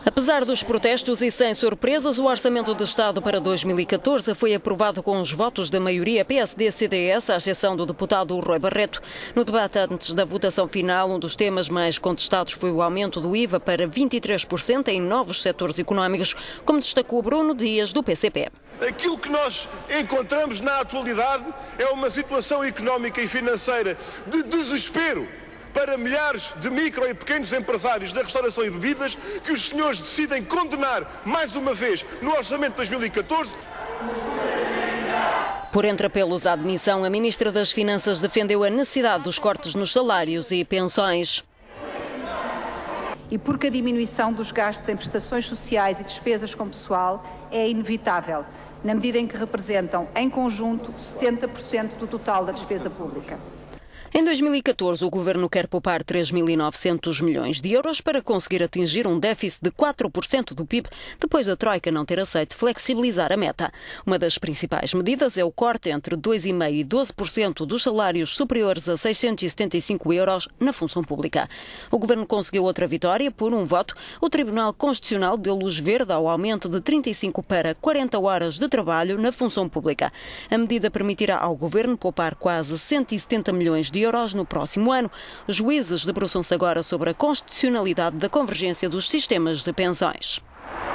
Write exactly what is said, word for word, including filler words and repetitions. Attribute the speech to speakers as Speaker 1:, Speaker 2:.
Speaker 1: Apesar dos protestos e sem surpresas, o Orçamento de Estado para dois mil e catorze foi aprovado com os votos da maioria P S D C D S, à exceção do deputado Rui Barreto. No debate antes da votação final, um dos temas mais contestados foi o aumento do I V A para vinte e três por cento em novos setores económicos, como destacou Bruno Dias, do P C P.
Speaker 2: Aquilo que nós encontramos na atualidade é uma situação económica e financeira de desespero para milhares de micro e pequenos empresários da restauração e bebidas, que os senhores decidem condenar mais uma vez no Orçamento de dois mil e catorze.
Speaker 1: Por entre apelos à admissão, a Ministra das Finanças defendeu a necessidade dos cortes nos salários e pensões.
Speaker 3: E porque a diminuição dos gastos em prestações sociais e despesas com pessoal é inevitável, na medida em que representam, em conjunto, setenta por cento do total da despesa pública.
Speaker 1: Em dois mil e catorze, o Governo quer poupar três mil e novecentos milhões de euros para conseguir atingir um déficit de quatro por cento do P I B, depois da Troika não ter aceito flexibilizar a meta. Uma das principais medidas é o corte entre dois vírgula cinco por cento e doze por cento dos salários superiores a seiscentos e setenta e cinco euros na função pública. O Governo conseguiu outra vitória por um voto. O Tribunal Constitucional deu luz verde ao aumento de trinta e cinco para quarenta horas de trabalho na função pública. A medida permitirá ao Governo poupar quase cento e setenta milhões de euros no próximo ano. Os juízes debruçam-se agora sobre a constitucionalidade da convergência dos sistemas de pensões.